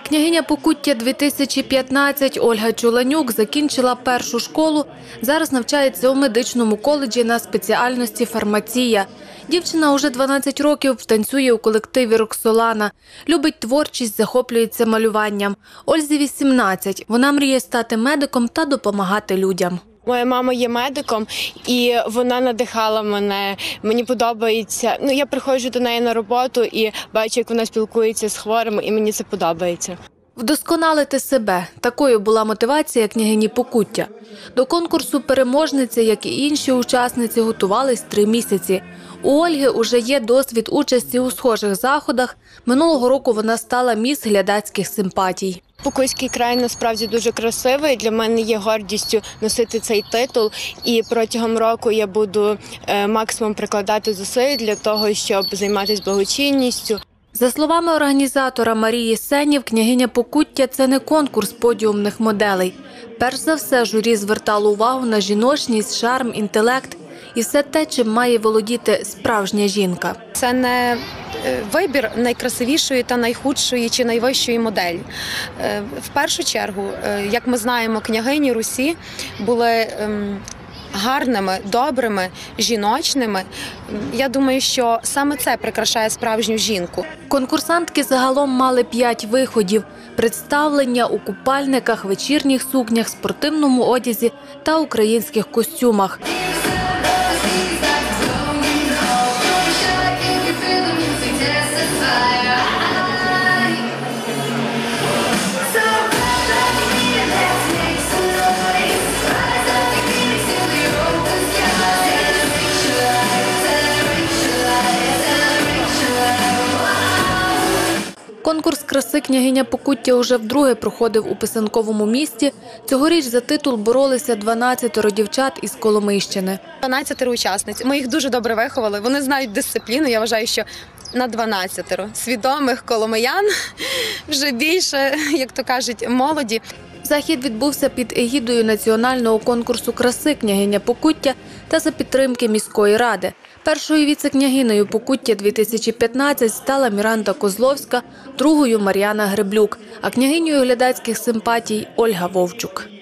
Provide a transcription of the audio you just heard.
Княгиня Покуття-2015 Ольга Чуланюк закінчила першу школу, зараз навчається у медичному коледжі на спеціальності фармація. Дівчина уже 12 років танцює у колективі «Роксолана». Любить творчість, захоплюється малюванням. Ользі 18. Вона мріє стати медиком та допомагати людям. Моя мама є медиком, і вона надихала мене. Мені подобається. Я приходжу до неї на роботу і бачу, як вона спілкується з хворими, і мені це подобається. Вдосконалити себе – такою була мотивація княгині Покуття. До конкурсу переможниці, як і інші учасниці, готувались 3 місяці. У Ольги уже є досвід участі у схожих заходах. Минулого року вона стала міс глядацьких симпатій. Покуттський край насправді дуже красивий. Для мене є гордістю носити цей титул. І протягом року я буду максимум прикладати зусиль для того, щоб займатися благочинністю. За словами організатора Марії Сенів, княгиня Покуття – це не конкурс подіумних моделей. Перш за все, журі звертало увагу на жіночність, шарм, інтелект і все те, чим має володіти справжня жінка. Це не вибір найкрасивішої та найхудшої чи найвищої моделі. В першу чергу, як ми знаємо, княгині Русі були гарними, добрими, жіночними. Я думаю, що саме це прикрашає справжню жінку. Конкурсантки загалом мали 5 виходів – представлення у купальниках, вечірніх сукнях, спортивному одязі та українських костюмах. Конкурс краси княгиня Покуття уже вдруге проходив у писанковому місті. Цьогоріч за титул боролися 12 дівчат із Коломийщини. 12 учасниць. Ми їх дуже добре виховали. Вони знають дисципліну. Я вважаю, що на 12 свідомих коломиян вже більше, як то кажуть, молоді. Захід відбувся під егідою національного конкурсу краси княгиня Покуття та за підтримки міської ради. Першою віце-княгинею Покуття-2015 стала Міранда Козловська, другою – Мар'яна Греблюк, а княгинею глядацьких симпатій – Ольга Вовчук.